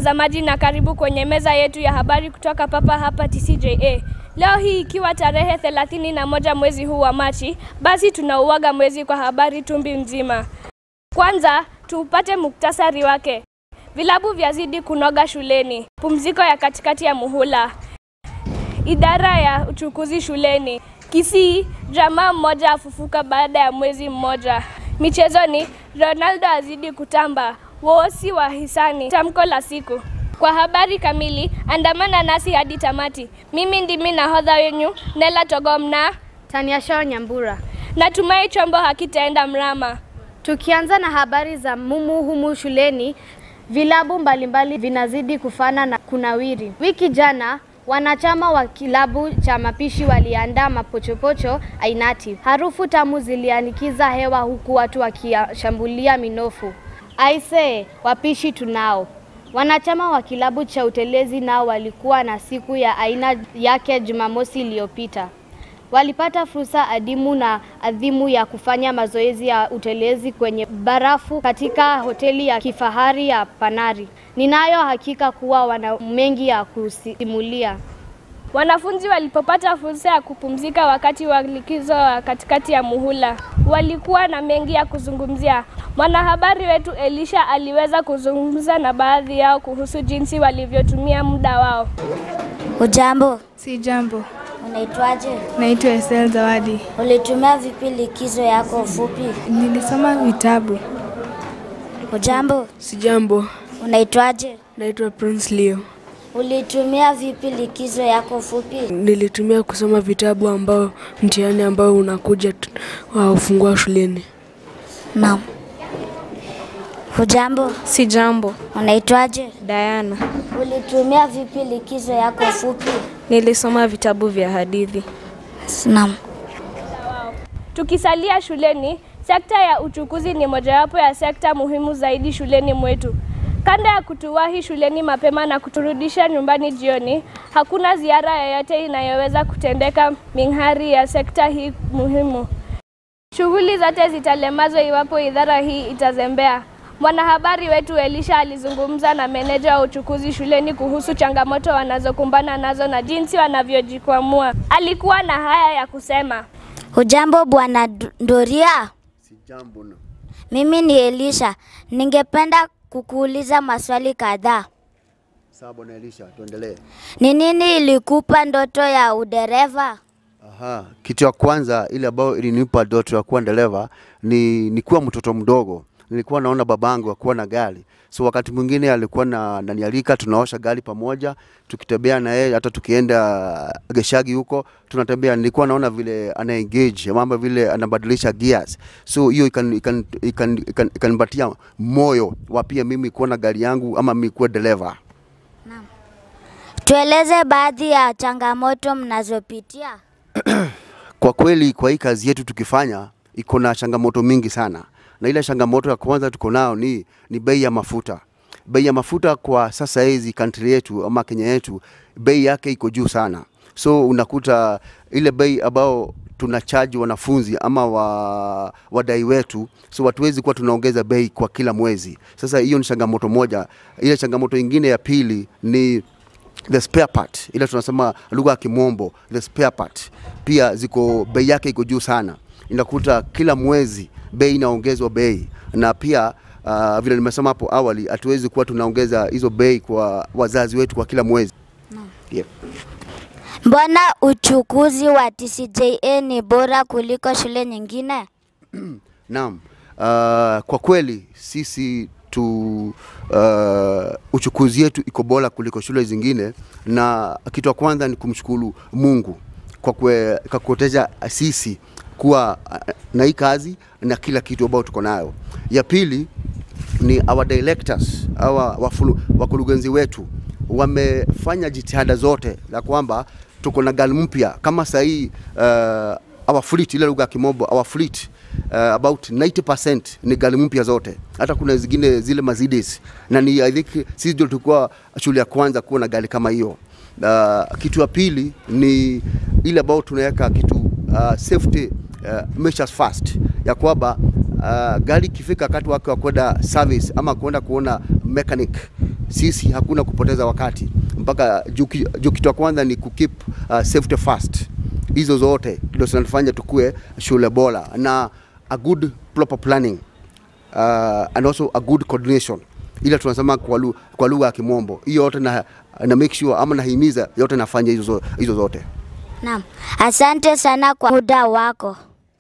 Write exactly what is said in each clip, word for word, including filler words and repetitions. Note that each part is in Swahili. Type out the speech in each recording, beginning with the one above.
mtazamaji, na karibu kwenye meza yetu ya habari kutoka papa hapa T C J A. Leo hii ikiwa tarehe thelathini na moja mwezi huu wa Machi, basi tunauaga mwezi kwa habari tumbi mzima. Kwanza tupate muktasari wake. Vilabu vyazidi kunoga shuleni. Pumziko ya katikati ya muhula. Idara ya uchukuzi shuleni. Kisii, jamaa mmoja afufuka baada ya mwezi mmoja. Michezoni, Ronaldo azidi kutamba. Woosi wa hisani. Tamko la siku. Kwa habari kamili, andamana nasi hadi tamati. Mimi ndimi nahodha wenu, Nela Togomna, Tania Shao Nyambura. Natumai chombo hakitaenda mrama. Tukianza na habari za mumu humu shuleni, vilabu mbalimbali vinazidi kufana na kunawiri. Wiki jana, wanachama wa kilabu cha mapishi waliandaa mapochopocho ainati. Harufu tamu zilianikiza hewa huku watu wakishambulia minofu. Aise, wapishi tunao. Wanachama wa kilabu cha utelezi nao walikuwa na siku ya aina yake Jumamosi iliyopita. Walipata fursa adimu na adhimu ya kufanya mazoezi ya utelezi kwenye barafu katika hoteli ya kifahari ya Panari. Ninayo hakika kuwa wana mengi ya kusimulia. Wanafunzi walipopata fursa ya kupumzika wakati wa likizo katikati ya muhula, walikuwa na mengi ya kuzungumzia. Mwanahabari wetu Elisha aliweza kuzungumza na baadhi yao kuhusu jinsi walivyotumia muda wao. Ujambo? Si jambo. Unaitwaje? Naitwa Estelle Zawadi. Ulitumia vipi likizo yako fupi? Nilisoma vitabu. Ujambo? Si jambo. Unaitwaje? Naitwa Prince Leo. Ulitumia vipi likizo yako fupi? Nilitumia kusoma vitabu ambao mtihani ambao unakuja wa ufungua shuleni. Naam. Ujambo? Si jambo. Unaitwaje? Diana. Ulitumia vipi likizo yako fupi? Nilisoma vitabu vya hadithi. Naam. Tukisalia shuleni, sekta ya uchukuzi ni mojawapo ya sekta muhimu zaidi shuleni mwetu. Kanda ya kutuwahi shuleni mapema na kuturudisha nyumbani jioni, hakuna ziara yoyote inayoweza kutendeka minghari ya sekta hii muhimu. Shughuli zote zitalemazwa iwapo idara hii itazembea. Mwanahabari wetu Elisha alizungumza na meneja wa uchukuzi shuleni kuhusu changamoto wanazokumbana nazo na jinsi wanavyojikwamua. Alikuwa na haya ya kusema. Hujambo Bwana Doria? Si jambo no. Mimi ni Elisha. Ningependa kukuuliza maswali kadhaa. Sawa Bwana Elisha, tuendelee. Ni nini ilikupa ndoto ya udereva? Aha, kitu ya kwanza ile ambayo ilinipa ndoto ya kuwa dereva ni nikuwa mtoto mdogo. Nilikuwa naona babangu akuwa na gari. So wakati mwingine alikuwa na ananialika, tunaosha gari pamoja, tukitembea na yeye, hata tukienda Geshagi huko, tunatembea. Nilikuwa naona vile ana engage, mambo vile anabadilisha gears. So hiyo ikan ikan ikan ikanipatia moyo wa pia mimi kuwa na gari yangu ama mimi kuwa dereva. Naam. Tueleze baadhi ya changamoto mnazopitia. Kwa kweli kwa hii kazi yetu tukifanya iko na changamoto mingi sana. Na ile changamoto ya kwanza tuko nao ni ni bei ya mafuta. Bei ya mafuta kwa sasa hizi country yetu ama Kenya yetu, bei yake iko juu sana. So unakuta ile bei ambao tunacharge wanafunzi ama wa wadai wetu, so hatuwezi kuwa tunaongeza bei kwa kila mwezi. Sasa hiyo ni changamoto moja. Ile changamoto nyingine ya pili ni the spare part. Ile tunasema lugha ya Kimombo, the spare part. Pia ziko bei yake iko juu sana. Inakuta kila mwezi bei inaongezwa bei, na pia uh, vile nimesema hapo awali hatuwezi kuwa tunaongeza hizo bei kwa wazazi wetu kwa kila mwezi. Naam. Yep. Mbona uchukuzi wa T C J A ni bora kuliko shule nyingine? Naam. Uh, kwa kweli sisi tu uh, uchukuzi yetu iko bora kuliko shule zingine, na kitu cha kwanza ni kumshukuru Mungu kwa kwe, kwa kuteja sisi kuwa na hii kazi na kila kitu ambao tuko nayo. Ya pili ni our directors, our wakurugenzi wetu wamefanya jitihada zote la kwamba tuko na gari mpya kama sahi. Uh, our fleet, ile lugha ya Kimombo, our fleet uh, about ninety percent ni gari mpya zote. Hata kuna zingine zile Mercedes, na ni I think sisi ndio tulikuwa shule ya kwanza kuwa na gari kama hiyo. Uh, kitu ya pili ni ile ambao tunaweka kitu uh, safety uh, measures first, ya kwamba uh, gari kifika wakati wake wa kwenda service ama kwenda kuona mechanic, sisi hakuna kupoteza wakati mpaka juu kitu ya kwanza ni kukeep uh, safety first. Hizo zote ndio zinatufanya tukue shule bora na a good proper planning uh, and also a good coordination, ila tunasema kwa lugha kwa lugha ya Kimombo. Hiyo yote na, na make sure ama nahimiza yote nafanya hizo hizo zote. Naam. Asante sana kwa muda wako.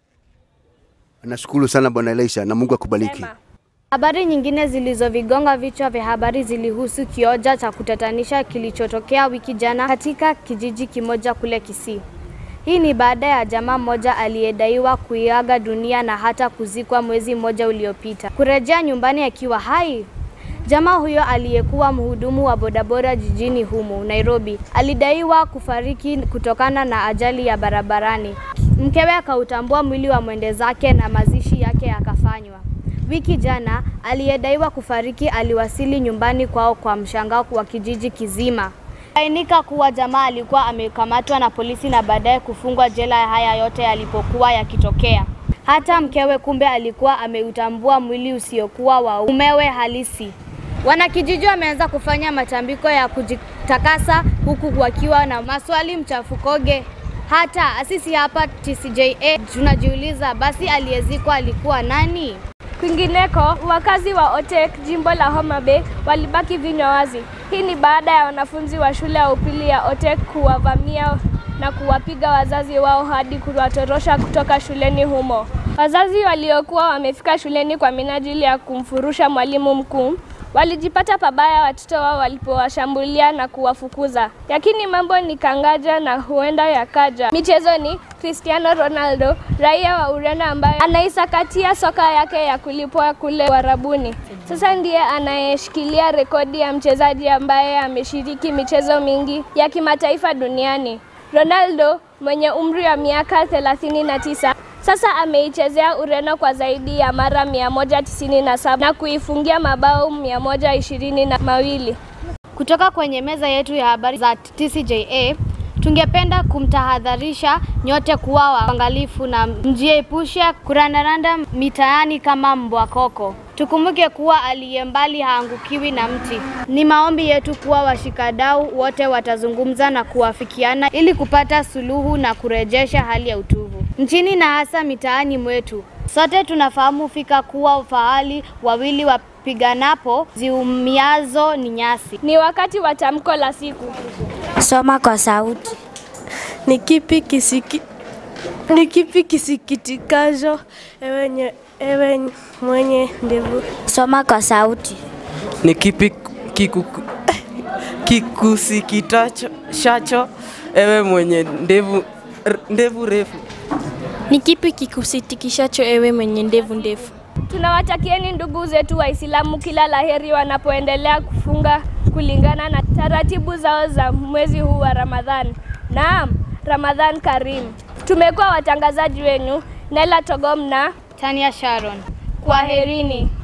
Nashukuru sana Bwana Elisha na Mungu akubariki. Habari nyingine zilizovigonga vichwa vya habari zilihusu kioja cha kutatanisha kilichotokea wiki jana katika kijiji kimoja kule Kisii. Hii ni baada ya jamaa mmoja aliyedaiwa kuiaga dunia na hata kuzikwa mwezi mmoja uliopita kurejea nyumbani akiwa hai. Jamaa huyo aliyekuwa mhudumu wa bodaboda jijini humu Nairobi alidaiwa kufariki kutokana na ajali ya barabarani. Mkewe akautambua mwili wa mwende zake na mazishi yake yakafanywa. Wiki jana aliyedaiwa kufariki aliwasili nyumbani kwao kwa mshangao wa kijiji kizima. Bainika kuwa jamaa alikuwa amekamatwa na polisi na baadaye kufungwa jela. Haya yote yalipokuwa yakitokea, hata mkewe kumbe alikuwa ameutambua mwili usiokuwa wa mumewe halisi. Wanakijiji wameanza kufanya matambiko ya kujitakasa huku wakiwa na maswali mchafukoge. Hata sisi hapa T C J A tunajiuliza, basi aliyezikwa alikuwa nani? Kwingineko, wakazi wa Otek, jimbo la Homa Bay, walibaki vinywa wazi. Hii ni baada ya wanafunzi wa shule ya upili ya Otek kuwavamia na kuwapiga wazazi wao hadi kuwatorosha kutoka shuleni humo. Wazazi waliokuwa wamefika shuleni kwa minajili ya kumfurusha mwalimu mkuu walijipata pabaya watoto wao walipowashambulia na kuwafukuza. Lakini mambo ni kangaja na huenda yakaja. Michezoni, Cristiano Ronaldo, raia wa Ureno ambaye anaisakatia soka yake ya kulipwa kule Warabuni, sasa ndiye anayeshikilia rekodi ya mchezaji ambaye ameshiriki michezo mingi ya kimataifa duniani. Ronaldo mwenye umri wa miaka thelathini na tisa sasa ameichezea Ureno kwa zaidi ya mara mia moja tisini na saba na kuifungia mabao mia moja ishirini na mawili. Kutoka kwenye meza yetu ya habari za T C J A, tungependa kumtahadharisha nyote kuwa waangalifu na mjiepushe kurandaranda mitaani kama mbwa koko. Tukumbuke kuwa aliyembali haangukiwi na mti. Ni maombi yetu kuwa washikadau wote watazungumza na kuwafikiana ili kupata suluhu na kurejesha hali ya utulivu nchini na hasa mitaani mwetu. Sote tunafahamu fika kuwa fahali wawili wapiganapo ziumiazo ni nyasi. Ni wakati wa tamko la siku. Soma kwa sauti. Ni kipi kisiki Ni kipi kisikitikacho ewe nye, ewe mwenye ndevu? Soma kwa sauti. Ni kipi kiku kikusikitacho shacho ewe mwenye ndevu ndevu refu? Ni kipi kikusitikishacho ewe mwenye ndevu ndefu? Tunawatakieni ndugu zetu Waislamu kila laheri wanapoendelea kufunga kulingana na taratibu zao za mwezi huu wa Ramadhan. Naam, Ramadhan Karim. Tumekuwa watangazaji wenu Nela Togom na Tania Sharon. Kwaherini.